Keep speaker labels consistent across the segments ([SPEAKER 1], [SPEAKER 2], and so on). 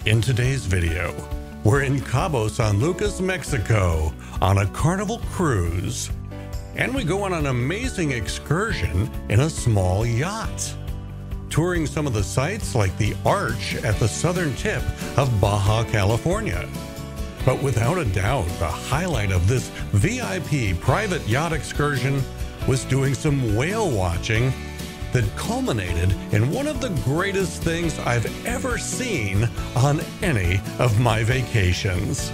[SPEAKER 1] In today's video, we're in Cabo San Lucas, Mexico on a Carnival cruise. And we go on an amazing excursion in a small yacht, touring some of the sights like the arch at the southern tip of Baja California. But without a doubt, the highlight of this VIP private yacht excursion was doing some whale watching that culminated in one of the greatest things I've ever seen on any of my vacations.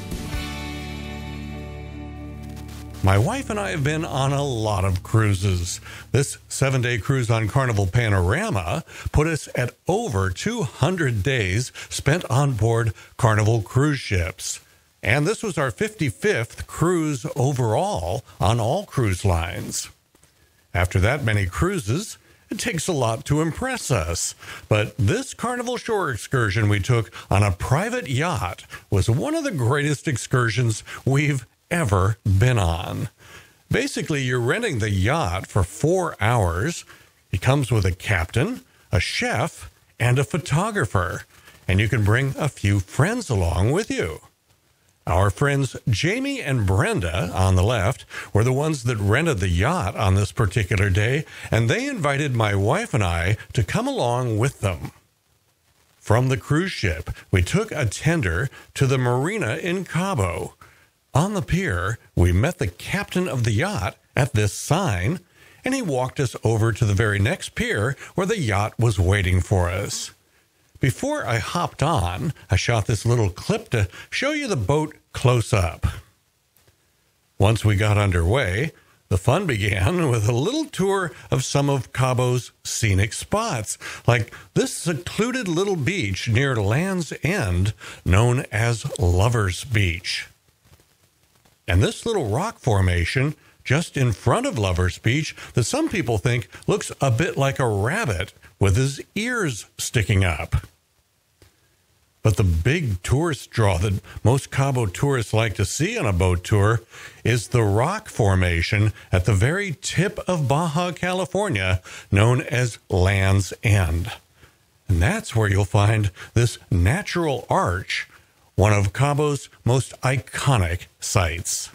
[SPEAKER 1] My wife and I have been on a lot of cruises. This 7-day cruise on Carnival Panorama put us at over 200 days spent on board Carnival cruise ships. And this was our 55th cruise overall on all cruise lines. After that many cruises, it takes a lot to impress us, but this Carnival shore excursion we took on a private yacht was one of the greatest excursions we've ever been on. Basically, you're renting the yacht for 4 hours. It comes with a captain, a chef, and a photographer, and you can bring a few friends along with you. Our friends Jamie and Brenda on the left were the ones that rented the yacht on this particular day, and they invited my wife and I to come along with them. From the cruise ship, we took a tender to the marina in Cabo. On the pier, we met the captain of the yacht at this sign, and he walked us over to the very next pier where the yacht was waiting for us. Before I hopped on, I shot this little clip to show you the boat close up. Once we got underway, the fun began with a little tour of some of Cabo's scenic spots, like this secluded little beach near Land's End known as Lover's Beach. And this little rock formation just in front of Lover's Beach that some people think looks a bit like a rabbit with his ears sticking up. But the big tourist draw that most Cabo tourists like to see on a boat tour is the rock formation at the very tip of Baja California known as Land's End. And that's where you'll find this natural arch, one of Cabo's most iconic sights.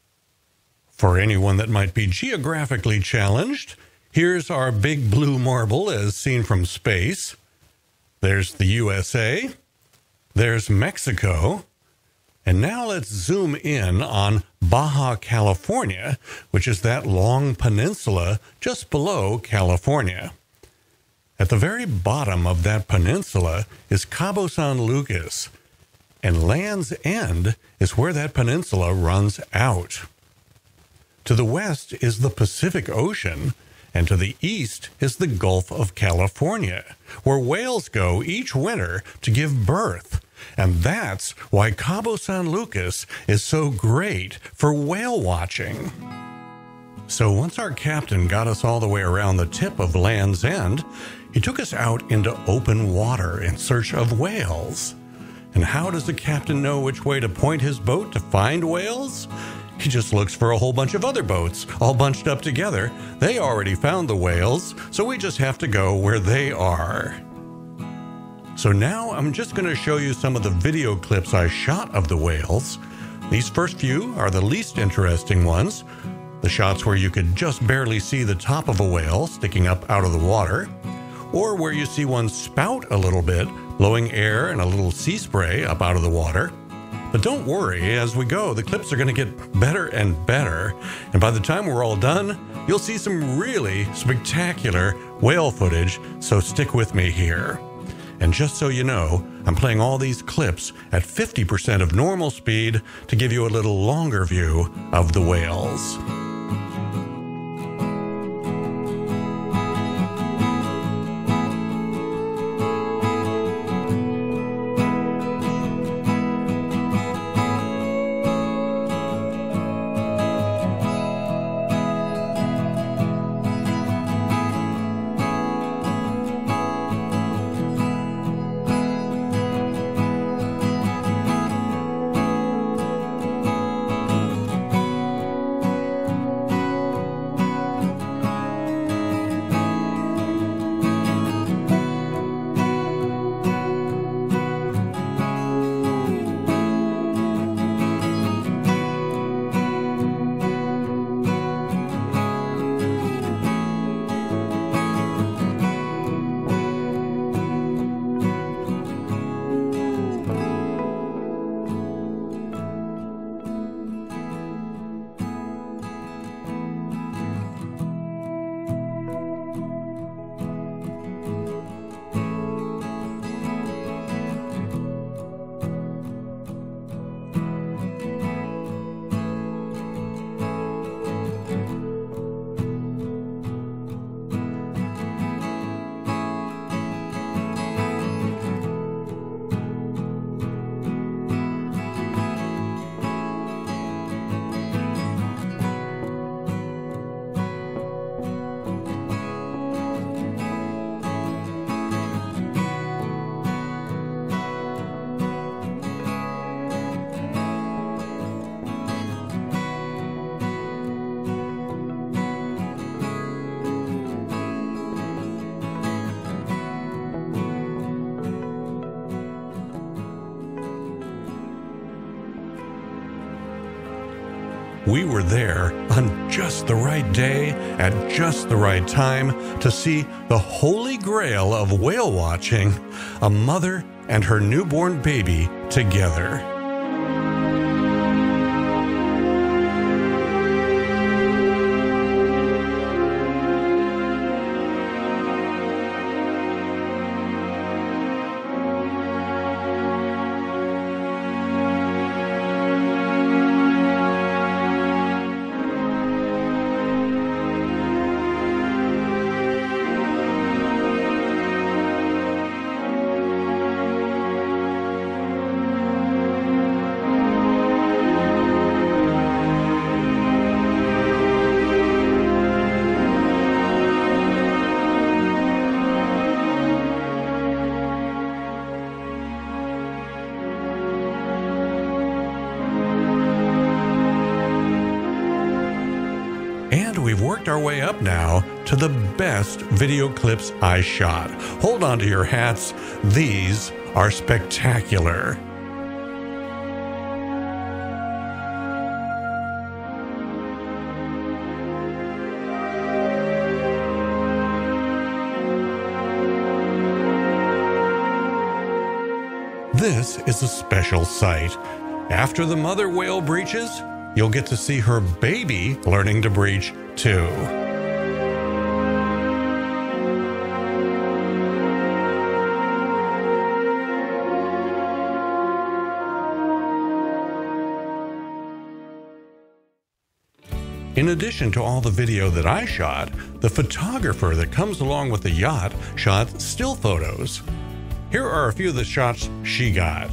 [SPEAKER 1] For anyone that might be geographically challenged, here's our big blue marble as seen from space. There's the USA. There's Mexico. And now let's zoom in on Baja California, which is that long peninsula just below California. At the very bottom of that peninsula is Cabo San Lucas, and Land's End is where that peninsula runs out. To the west is the Pacific Ocean, and to the east is the Gulf of California, where whales go each winter to give birth. And that's why Cabo San Lucas is so great for whale watching. So once our captain got us all the way around the tip of Land's End, he took us out into open water in search of whales. And how does the captain know which way to point his boat to find whales? He just looks for a whole bunch of other boats, all bunched up together. They already found the whales, so we just have to go where they are. So now I'm just going to show you some of the video clips I shot of the whales. These first few are the least interesting ones. The shots where you could just barely see the top of a whale sticking up out of the water, or where you see one spout a little bit, blowing air and a little sea spray up out of the water. But don't worry, as we go, the clips are going to get better and better. And by the time we're all done, you'll see some really spectacular whale footage, so stick with me here. And just so you know, I'm playing all these clips at 50% of normal speed to give you a little longer view of the whales. we were there on just the right day at just the right time to see the holy grail of whale watching, a mother and her newborn baby together. And we've worked our way up now to the best video clips I shot. Hold on to your hats. These are spectacular. This is a special sight. After the mother whale breaches, you'll get to see her baby learning to breach too. In addition to all the video that I shot, the photographer that comes along with the yacht shot still photos. Here are a few of the shots she got.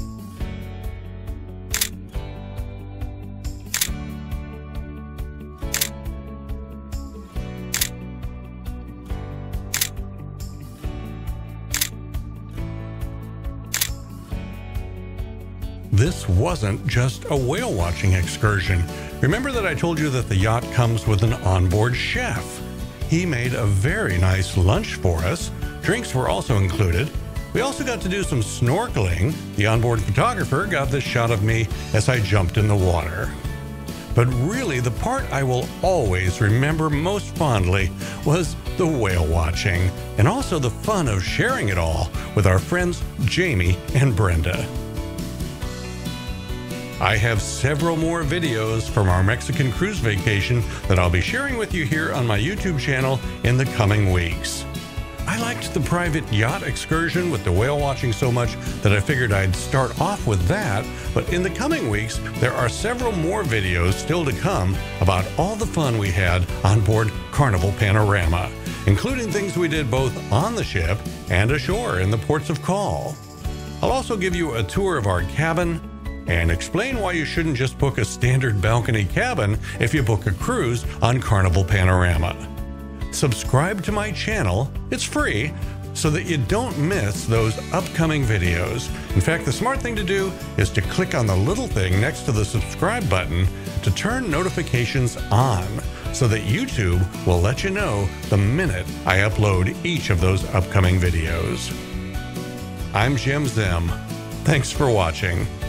[SPEAKER 1] This wasn't just a whale watching excursion. Remember that I told you that the yacht comes with an onboard chef? He made a very nice lunch for us. Drinks were also included. We also got to do some snorkeling. The onboard photographer got this shot of me as I jumped in the water. But really, the part I will always remember most fondly was the whale watching, and also the fun of sharing it all with our friends Jamie and Brenda. I have several more videos from our Mexican cruise vacation that I'll be sharing with you here on my YouTube channel in the coming weeks. I liked the private yacht excursion with the whale watching so much that I figured I'd start off with that, but in the coming weeks, there are several more videos still to come about all the fun we had on board Carnival Panorama, including things we did both on the ship and ashore in the ports of call. I'll also give you a tour of our cabin and explain why you shouldn't just book a standard balcony cabin if you book a cruise on Carnival Panorama. Subscribe to my channel, it's free, so that you don't miss those upcoming videos. In fact, the smart thing to do is to click on the little thing next to the subscribe button to turn notifications on, so that YouTube will let you know the minute I upload each of those upcoming videos. I'm Jim Zim. Thanks for watching.